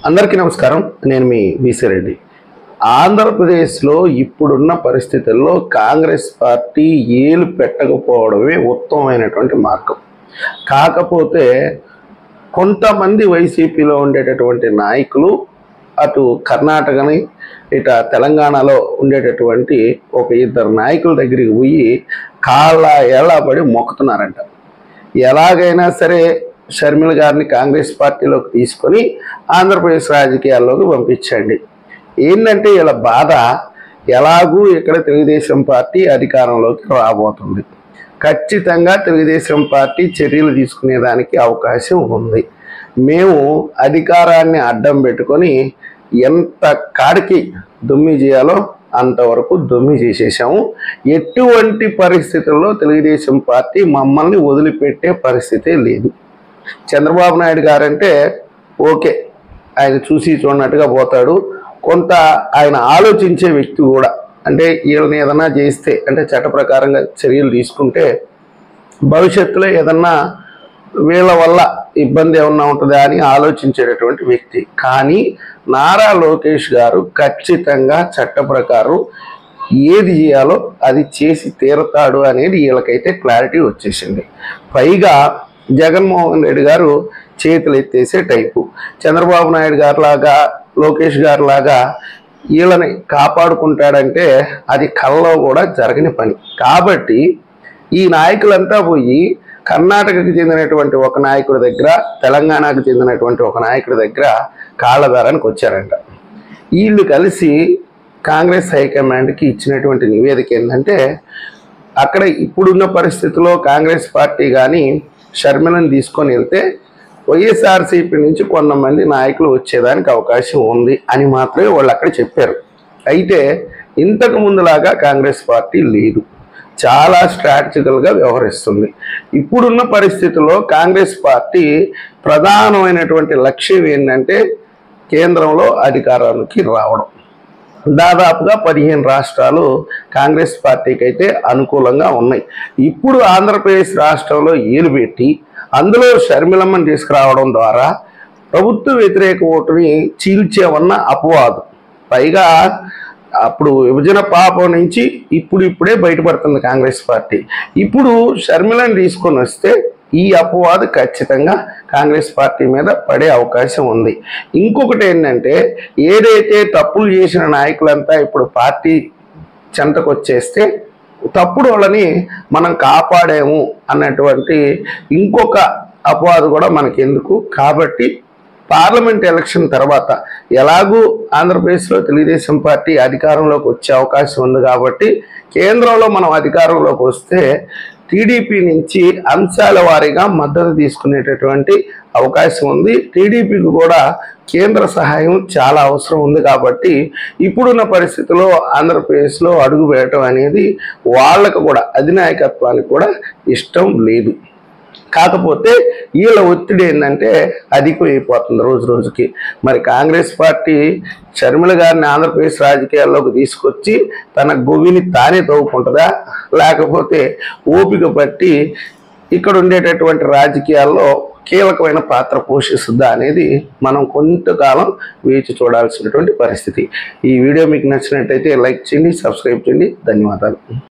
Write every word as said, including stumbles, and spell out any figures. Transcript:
అందరికీ నమస్కారం. నేను మీ వీసీ రెడ్డి. ఆంధ్రప్రదేశ్లో ఇప్పుడున్న పరిస్థితుల్లో కాంగ్రెస్ పార్టీ ఏలు పెట్టకపోవడమే ఉత్తమమైనటువంటి మార్గం. కాకపోతే కొంతమంది వైసీపీలో ఉండేటటువంటి నాయకులు అటు కర్ణాటకని ఇట తెలంగాణలో ఉండేటటువంటి ఒక ఇద్దరు నాయకుల దగ్గరికి పోయి కాళ్ళ ఎలా పడి మొక్కుతున్నారంట. ఎలాగైనా సరే షర్మిల గారిని కాంగ్రెస్ పార్టీలోకి తీసుకొని ఆంధ్రప్రదేశ్ రాజకీయాల్లోకి పంపించండి. ఏంటంటే ఇలా బాధ, ఎలాగూ ఇక్కడ తెలుగుదేశం పార్టీ అధికారంలోకి రాబోతుంది. ఖచ్చితంగా తెలుగుదేశం పార్టీ చర్యలు తీసుకునేదానికి అవకాశం ఉంది. మేము అధికారాన్ని అడ్డం పెట్టుకొని ఎంత కాడికి దుమ్మి చేయాలో అంతవరకు దుమ్మి చేసేసాము. ఎటువంటి పరిస్థితుల్లో తెలుగుదేశం పార్టీ మమ్మల్ని వదిలిపెట్టే పరిస్థితే లేదు. చంద్రబాబు నాయుడు గారంటే ఓకే, ఆయన చూసి చూడనట్టుగా పోతాడు. కొంత ఆయన ఆలోచించే వ్యక్తి కూడా, అంటే వీళ్ళని ఏదన్నా చేస్తే అంటే చట్ట ప్రకారంగా చర్యలు తీసుకుంటే భవిష్యత్తులో ఏదన్నా వీళ్ళ వల్ల ఇబ్బంది ఏమన్నా ఉంటుందా అని ఆలోచించేటటువంటి వ్యక్తి. కానీ నారా లోకేష్ గారు ఖచ్చితంగా చట్ట ప్రకారం ఏది చేయాలో అది చేసి తీరతాడు అనేది వీళ్ళకైతే క్లారిటీ వచ్చేసింది. పైగా జగన్మోహన్ రెడ్డి గారు చేతులు ఎత్తేసే టైపు. చంద్రబాబు నాయుడు గారు లాగా లోకేష్ గారు లాగా వీళ్ళని కాపాడుకుంటాడంటే అది కల్లో కూడా జరగని పని. కాబట్టి ఈ నాయకులంతా పోయి కర్ణాటకకు చెందినటువంటి ఒక నాయకుడి దగ్గర, తెలంగాణకు చెందినటువంటి ఒక నాయకుడి దగ్గర కాళ్ళదారానికి వచ్చారంట. వీళ్ళు కలిసి కాంగ్రెస్ హైకమాండ్కి ఇచ్చినటువంటి నివేదిక ఏంటంటే, అక్కడ ఇప్పుడున్న పరిస్థితుల్లో కాంగ్రెస్ పార్టీ కానీ షర్మిలను తీసుకొని వెళ్తే వైఎస్ఆర్సీపీ నుంచి కొంతమంది నాయకులు వచ్చేదానికి అవకాశం ఉంది అని మాత్రమే వాళ్ళు అక్కడ చెప్పారు. అయితే ఇంతకు ముందులాగా కాంగ్రెస్ పార్టీ లేదు, చాలా స్ట్రాటజికల్గా వ్యవహరిస్తుంది. ఇప్పుడున్న పరిస్థితుల్లో కాంగ్రెస్ పార్టీ ప్రధానమైనటువంటి లక్ష్యం ఏంటంటే కేంద్రంలో అధికారానికి రావడం. దాదాపుగా పదిహేను రాష్ట్రాలు కాంగ్రెస్ పార్టీకి అయితే అనుకూలంగా ఉన్నాయి. ఇప్పుడు ఆంధ్రప్రదేశ్ రాష్ట్రంలో ఏలు పెట్టి అందులో షర్మిలమ్మని తీసుకురావడం ద్వారా ప్రభుత్వ వ్యతిరేక ఓటుని చీల్చేవన్న అపవాదు. పైగా అప్పుడు విభజన పాపం నుంచి ఇప్పుడు ఇప్పుడే బయటపడుతుంది కాంగ్రెస్ పార్టీ. ఇప్పుడు షర్మిలను తీసుకొని వస్తే ఈ అపవాదు ఖచ్చితంగా కాంగ్రెస్ పార్టీ మీద పడే అవకాశం ఉంది. ఇంకొకటి ఏంటంటే, ఏదైతే తప్పులు చేసిన నాయకులంతా ఇప్పుడు పార్టీ చెంతకు వచ్చేస్తే తప్పుడు వాళ్ళని మనం కాపాడాము అన్నటువంటి ఇంకొక అపవాదు కూడా మనకెందుకు. కాబట్టి పార్లమెంట్ ఎలక్షన్ తర్వాత ఎలాగూ ఆంధ్రప్రదేశ్లో తెలుగుదేశం పార్టీ అధికారంలోకి వచ్చే అవకాశం ఉంది. కాబట్టి కేంద్రంలో మనం అధికారంలోకి వస్తే టీడీపీ నుంచి అంశాల వారీగా మద్దతు తీసుకునేటటువంటి అవకాశం ఉంది. టీడీపీకి కూడా కేంద్ర సహాయం చాలా అవసరం ఉంది. కాబట్టి ఇప్పుడున్న పరిస్థితుల్లో ఆంధ్రప్రదేశ్లో అడుగు పెట్టడం అనేది వాళ్ళకు కూడా, అధినాయకత్వానికి కూడా ఇష్టం లేదు. కాకపోతే వీళ్ళ ఒత్తిడి ఏంటంటే అధికమైపోతుంది రోజు రోజుకి. మరి కాంగ్రెస్ పార్టీ షర్మిల గారిని ఆంధ్రప్రదేశ్ రాజకీయాల్లోకి తీసుకొచ్చి తన గొవ్విని తానే తవ్వుకుంటుందా, లేకపోతే ఓపిక పట్టి ఇక్కడ ఉండేటటువంటి రాజకీయాల్లో కీలకమైన పాత్ర పోషిస్తుందా అనేది మనం కొంతకాలం వేచి చూడాల్సినటువంటి పరిస్థితి. ఈ వీడియో మీకు నచ్చినట్టయితే లైక్ చేయండి, సబ్స్క్రైబ్ చేయండి. ధన్యవాదాలు.